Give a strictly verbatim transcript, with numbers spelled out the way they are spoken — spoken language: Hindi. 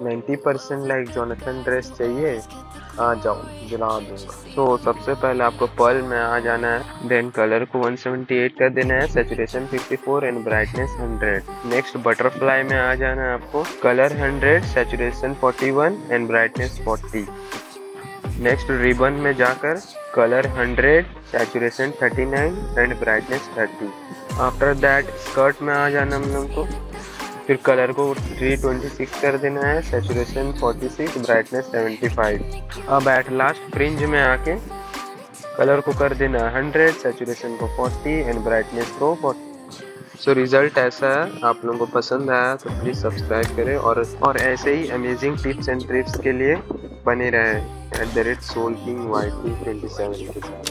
Ninety percent like Jonathan dress चाहिए, आ जाओ दिला दूंगा। तो सबसे पहले आपको पर्ल में आ जाना है, देन कलर को वन सेवेंटी एट कर देना है, saturation fifty four and brightness hundred. Next butterfly में आ जाना है आपको, colour hundred, saturation forty one and brightness forty. Next ribbon में जाकर colour hundred, saturation thirty nine and brightness thirty. After that skirt में आ जाना हम लोग को, फिर कलर को थ्री ट्वेंटी सिक्स कर देना है, saturation forty six, brightness seventy five. अब एट लास्ट फ्रिंज में आके कलर को कर देना है हंड्रेड, सैचुरेशन को फोर्टी एंड ब्राइटनेस को फोर्टी। सो रिजल्ट ऐसा है। आप लोगों को पसंद आया तो प्लीज़ सब्सक्राइब करें और और ऐसे ही अमेजिंग टिप्स एंड ट्रिक्स के लिए बने रहें at the rate Soul King Y T twenty seven के साथ।